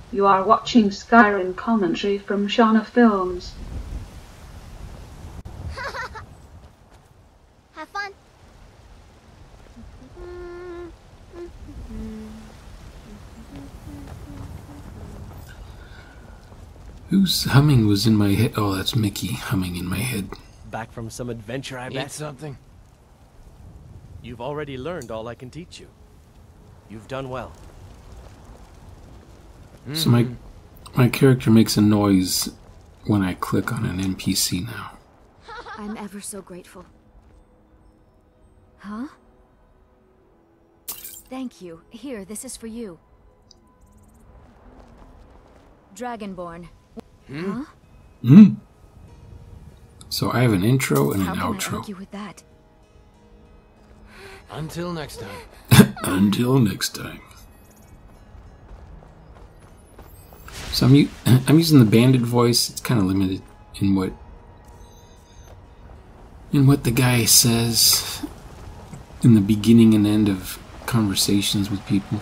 You are watching Skyrim commentary from Shauna Films. Have fun. Whose humming was in my head? Oh, that's Mickey humming in my head. Back from some adventure, I bet. Eat something? You've already learned all I can teach you. You've done well. So my character makes a noise when I click on an NPC now. I'm ever so grateful. Huh? Thank you. Here, this is for you. Dragonborn. Huh? So I have an intro and an How can I outro. argue with that? Until next time. Until next time. So I'm using the bandit voice. It's kind of limited in what the guy says in the beginning and end of conversations with people.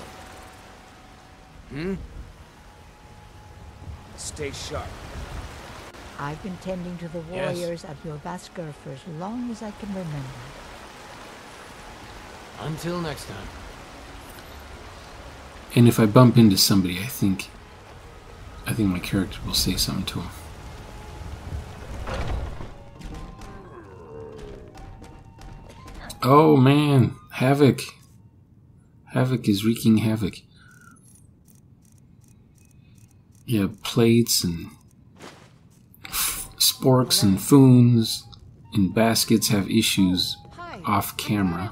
Stay sharp. I've been tending to the warriors of Jorrvaskr for as long as I can remember. Until next time. And if I bump into somebody, I think my character will say something to him. Oh man, Havoc. Havoc is wreaking havoc. Yeah, plates and sporks and foons and baskets have issues off camera.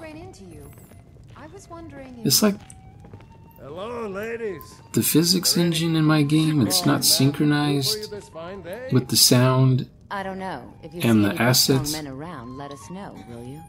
It's like Hello, ladies. the physics engine in my game. It's not synchronized with the sound I don't know. If you and see the any assets. strong men around, let us know, will you?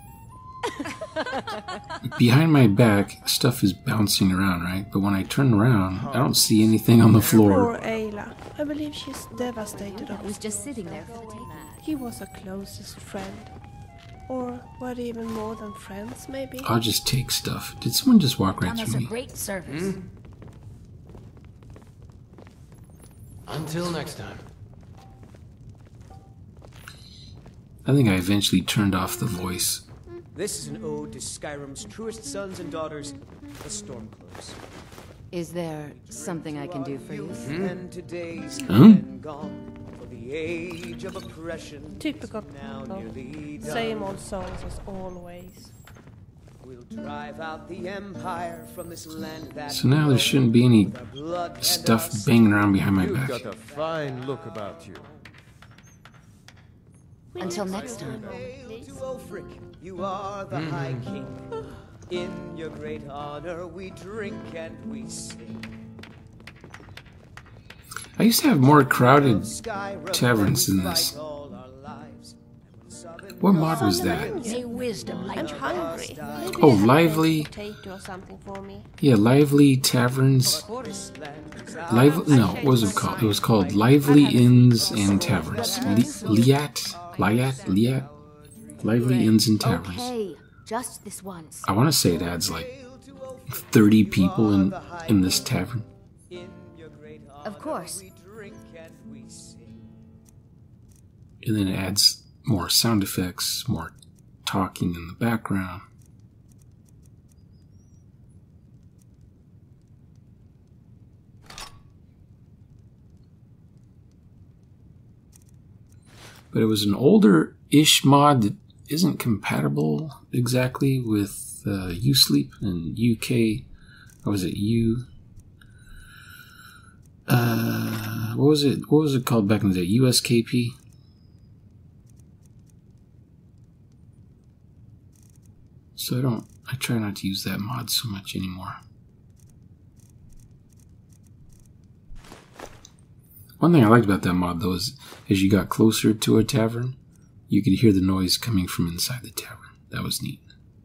Behind my back, stuff is bouncing around, right? But when I turn around, I don't see anything on the floor. Poor Ayla. I believe she's devastated I of was just sitting there for the taking. He was her closest friend. Or were they even more than friends, maybe? I'll just take stuff. Did someone just walk right Done us through a me? great service. Until next time. I think I eventually turned off the voice. This is an ode to Skyrim's truest sons and daughters, the Stormcloaks. Is there something I can do for you? And today's Huh? come and gone, for the age of oppression Typical. is now nearly done. Same old songs as always. We'll drive out the empire from this land that So now there shouldn't be any with our blood and stuff our banging around behind my You've back. got a fine look about you. Until next time. Hail to Ulfric, you are the High King. In your great honor we drink and we sing. I used to have more crowded Skyrim, taverns we than fight this. all our lives. Southern What mod was that? Say wisdom like I'm hungry. Maybe Oh, you have Lively. a potato or something for me. Yeah, Lively Taverns. Lively, no, what was it called? It was called Lively Inns and Taverns. Liat? Lively Inns and Taverns. Okay, just this once. I want to say it adds like 30 people in this tavern. Of course. And then it adds more sound effects, more talking in the background. But it was an older-ish mod that isn't compatible exactly with Usleep and UK. What was it? What was it? What was it called back in the day? USKP. So I try not to use that mod so much anymore. One thing I liked about that mod though is as you got closer to a tavern, you could hear the noise coming from inside the tavern. That was neat.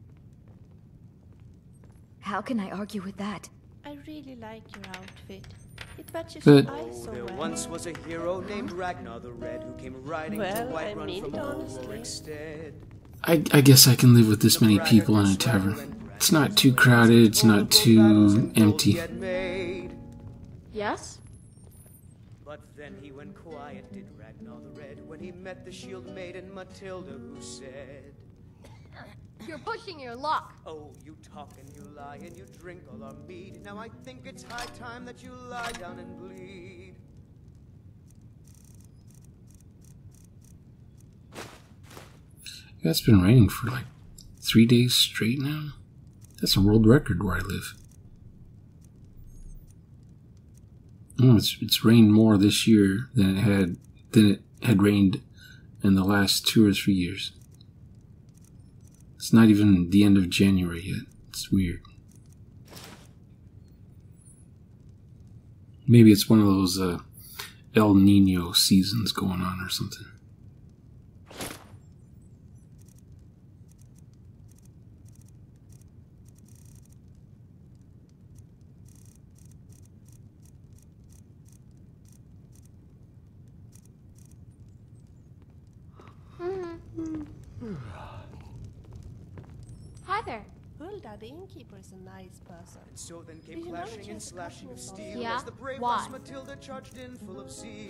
How can I argue with that? I really like your outfit. It matches But- your eyes so There well. once was a hero named Ragnar the Red who came riding to Well, I Whiterun mean from it honestly. Ulfricstead. I guess I can live with this many people in a tavern. It's not too crowded, it's not too empty. Yes? But then he went quiet, did Ragnar the Red, when he met the shield maiden Matilda, who said, You're pushing your luck. Oh, you talk and you lie and you drink all our mead. Now I think it's high time that you lie down and bleed. It's been raining for like 3 days straight now. That's a world record where I live. It's rained more this year than it had rained in the last 2 or 3 years. It's not even the end of January yet. It's weird. Maybe it's one of those El Nino seasons going on or something. Hi there. Hulda, the innkeeper, is a nice person. And so then Did came you know clashing she and has a slashing of cousin steel Yeah? as the brave Why? lass Matilda charged in full of zeal.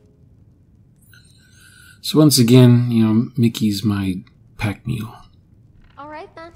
So once again, you know, Mickey's my pack mule. Alright then.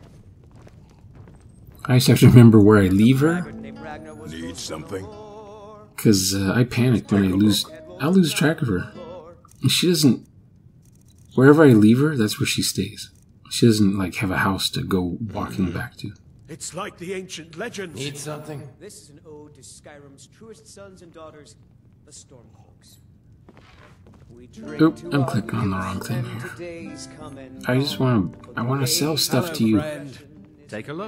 I just have to remember where I leave her, Need something? because I panic when I'll lose track of her. And she doesn't, wherever I leave her, that's where she stays. She doesn't, like, have a house to go walking back to. It's like the ancient legends. Need something? This is an ode to Skyrim's truest sons and daughters, the Stormcloaks. Oop, I'm clicking on the wrong thing here. I just want to sell stuff to you. Take a look.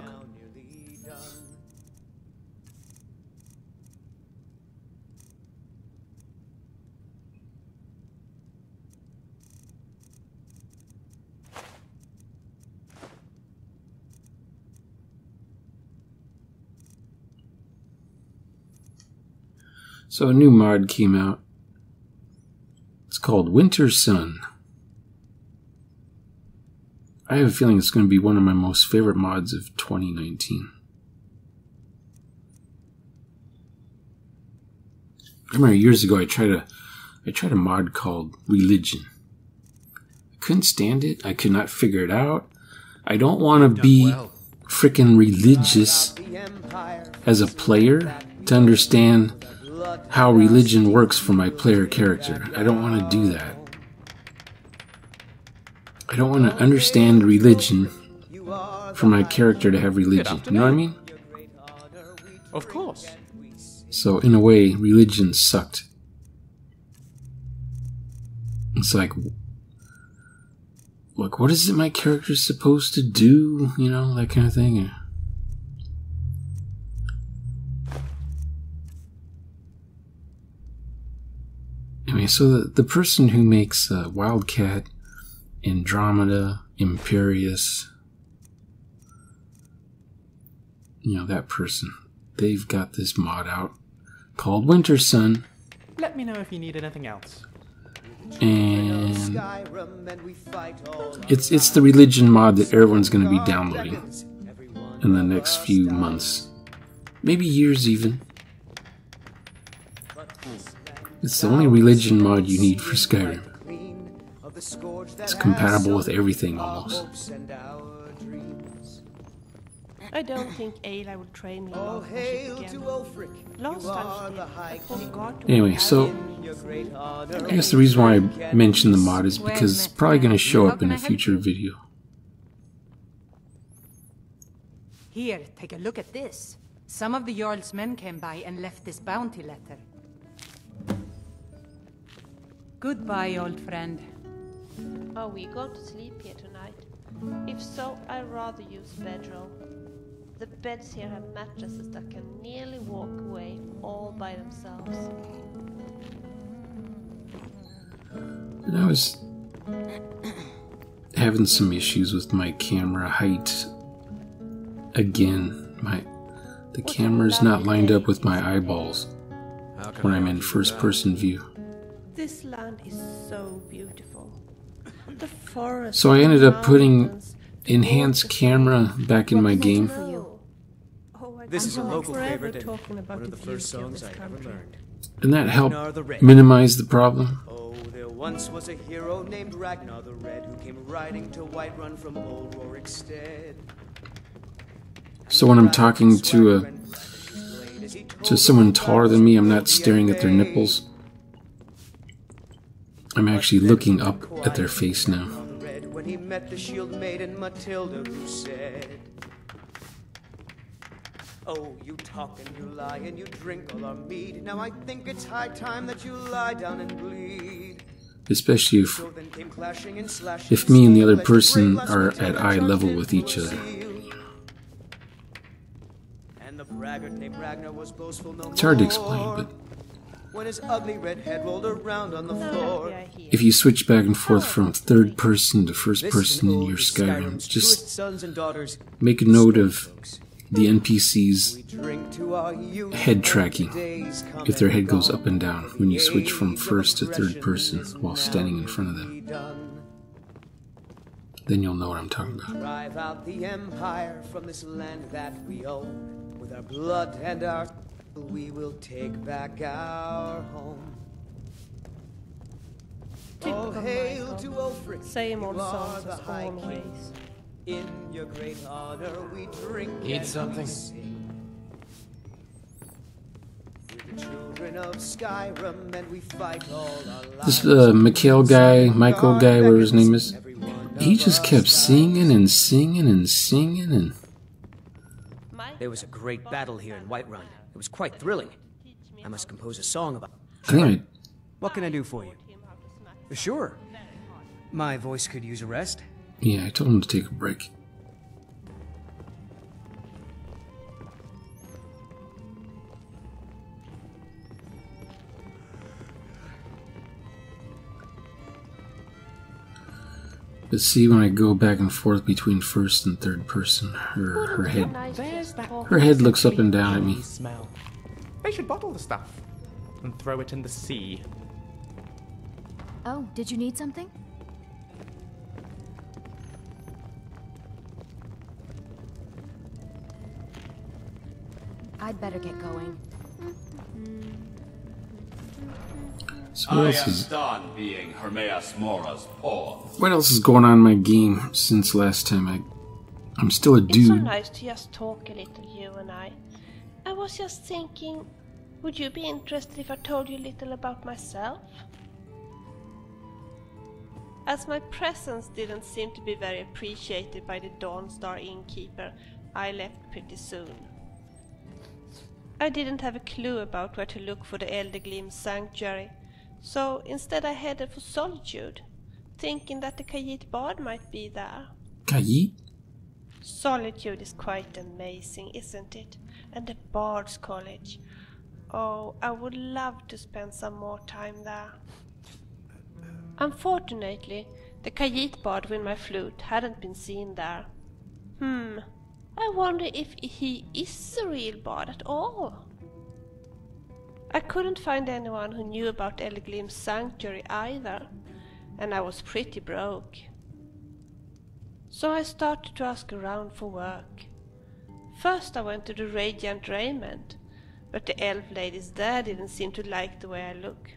So a new mod came out. It's called Winter Sun. I have a feeling it's going to be one of my most favorite mods of 2019. I remember years ago I tried a mod called Religion. I couldn't stand it. I could not figure it out. I don't want to be freaking religious as a player to understand how religion works for my player character. I don't want to do that. I don't want to understand religion for my character to have religion. You know what I mean? Of course. So in a way, religion sucked. It's like, look, what is it my character's supposed to do? You know, that kind of thing. Anyway, so the person who makes Wildcat, Andromeda, Imperius, you know, that person, they've got this mod out called Winter Sun. Let me know if you need anything else. And it's the religion mod that everyone's going to be downloading in the next few months. Maybe years even. It's the only religion mod you need for Skyrim. It's compatible with everything almost. I don't think Ayla will train me All hail again. to Ulfric. Last time she did, I forgot to Anyway, so I guess the reason why I mentioned the mod is because it's probably going to show up in a future video. Here, take a look at this. Some of the Jarl's men came by and left this bounty letter. Goodbye, old friend. Are we going to sleep here tonight? If so, I'd rather use bedroll. The beds here have mattresses that can nearly walk away all by themselves. And I was having some issues with my camera height. Again, the camera's not lined up with my eyeballs when I'm in first-person view. This land is so beautiful. The forest. So I ended up putting enhanced camera back in my game. Oh, I This is a Until local next time. favorite and talking about one of the the first beauty of songs this I ever country. learned. And that helped Ragnar the Red. minimize the problem. Oh, there once was a hero named Ragnar the Red who came riding to Whiterun from old Rorikstead. So when I'm talking to someone taller than me, I'm not staring at their nipples. I'm actually looking up at their face now. When he met the shield maiden Matilda, who said, "Oh, you talk and you lie and you drink all our mead. Now I think it's high time that you lie down and bleed." Especially if me and the other person are at eye level with each other. It's hard to explain, but when his ugly red head rolled around on the floor, if you switch back and forth from third person to first person in your Skyrim, just make a note of the NPC's head tracking, if their head goes up and down when you switch from first to third person while standing in front of them. Then you'll know what I'm talking about. drive out the empire from this land that we own. With our blood and our we will take back our home. Oh, hail to Ulfric, Same old you are songs the as High King. always. In your great honor we drink Eat and something? we sing. We're the children of Skyrim and we fight all our lives. This Michael guy, whatever his name is, he just kept singing and singing and singing and... There was a great battle here in Whiterun. It was quite thrilling. I must compose a song about it. I think What can I do for you? Sure. My voice could use a rest. yeah, I told him to take a break. But see, when I go back and forth between first and third person, her head looks up and down at me. Smell. They should bottle the stuff and throw it in the sea. Oh, did you need something? I'd better get going. So what else is... done being Hermaeus Mora's pawn. What else is going on in my game since last time? I'm still a It's so dude. nice to just talk a little, you and I. I was just thinking, would you be interested if I told you a little about myself? As my presence didn't seem to be very appreciated by the Dawnstar innkeeper, I left pretty soon. I didn't have a clue about where to look for the Eldergleam Sanctuary, so instead I headed for Solitude, thinking that the Khajiit Bard might be there. Khajiit? Solitude is quite amazing, isn't it? And the Bard's College. Oh, I would love to spend some more time there. Unfortunately, the Khajiit Bard with my flute hadn't been seen there. I wonder if he is a real bard at all. I couldn't find anyone who knew about Eldergleam's Sanctuary either, and I was pretty broke. So I started to ask around for work. First I went to the Radiant Raiment, but the elf ladies there didn't seem to like the way I look.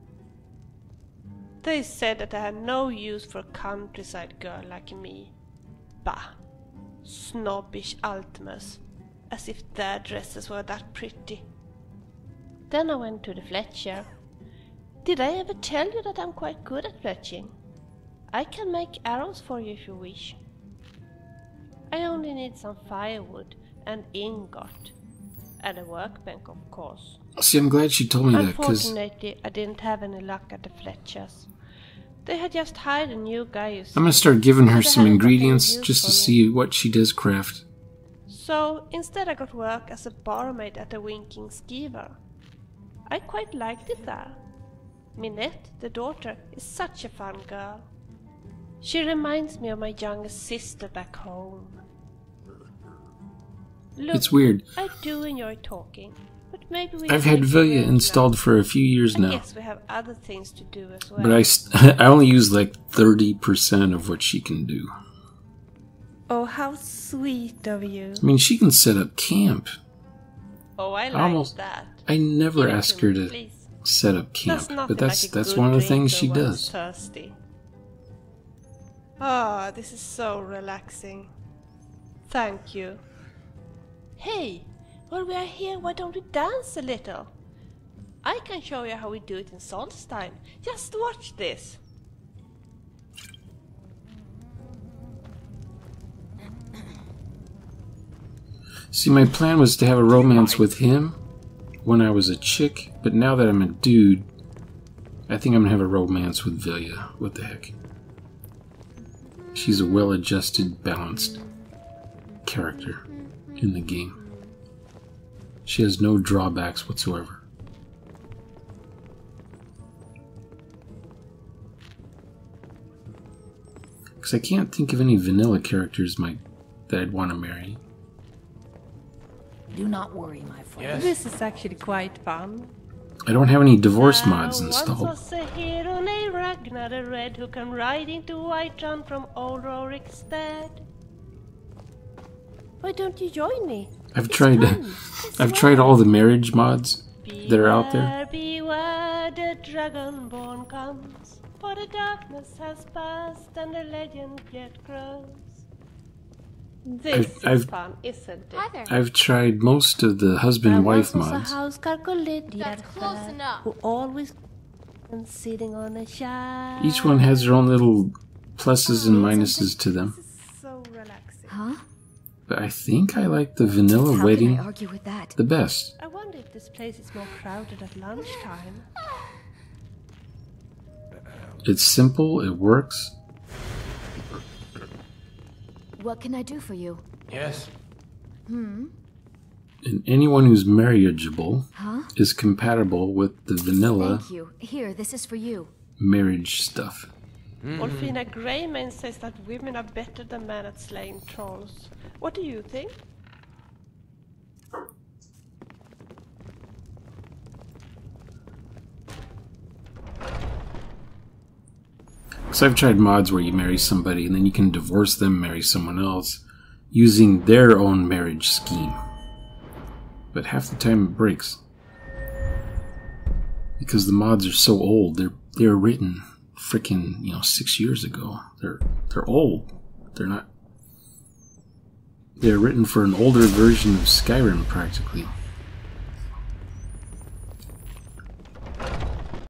They said that I had no use for a countryside girl like me. Bah! Snobbish Altmas, as if their dresses were that pretty. Then I went to the Fletcher. Did I ever tell you that I'm quite good at fletching? I can make arrows for you if you wish. I only need some firewood and ingot, and a workbench of course. See, I'm glad she told me that, because... Unfortunately, I didn't have any luck at the Fletchers. They had just hired a new guy, you see. I'm gonna start giving her and they some hadn't got any ingredients use just to for me. see what she does craft. So instead I got work as a barmaid at a Winking Skeever. I quite liked it there. Minette, the daughter, is such a fun girl. She reminds me of my younger sister back home. Look, It's weird. I do enjoy talking, but maybe we I've can had make Vilya friends installed now. for a few years I now. guess we have other things to do as well. But I only use like 30% of what she can do. Oh, how sweet of you. I mean, she can set up camp. Oh, I like almost, that. I never Give it ask to her me, to please. set up camp, There's nothing but that's like a good one of the drink things when she one's does. Thirsty. Ah, this is so relaxing. Thank you. Hey, while we are here, why don't we dance a little? I can show you how we do it in Solstheim. Just watch this. See, my plan was to have a romance with him when I was a chick, but now that I'm a dude, I think I'm gonna have a romance with Vilya. What the heck? She's a well-adjusted, balanced character in the game. She has no drawbacks whatsoever. Because I can't think of any vanilla characters that I'd want to marry. Do not worry, my friend. This is actually quite fun. I don't have any divorce mods installed. Once was a hero named Ragnar the Red who came riding to Whiterun from old Rorikstead. Why don't you join me? I've tried all the marriage mods that are out there. Beware, the Dragonborn comes, for the darkness has passed and the legend yet grows. This is fun, isn't it? I've tried most of the husband-wife mods. That's close enough. Who always and sitting on a shadow. Each one has their own little pluses and minuses to them. So relaxing. Huh? But I think I like the vanilla wedding How can I argue with that? the best. I wonder if this place is more crowded at lunchtime. It's simple, it works. What can I do for you? Yes. And anyone who's marriageable Huh? is compatible with the vanilla Thank you. Here, this is for you. marriage stuff. Olfina Greymane says that women are better than men at slaying trolls. What do you think? So I've tried mods where you marry somebody and then you can divorce them, marry someone else, using their own marriage scheme. But half the time it breaks. Because the mods are so old, they're written freaking, 6 years ago. They're old. They're written for an older version of Skyrim practically.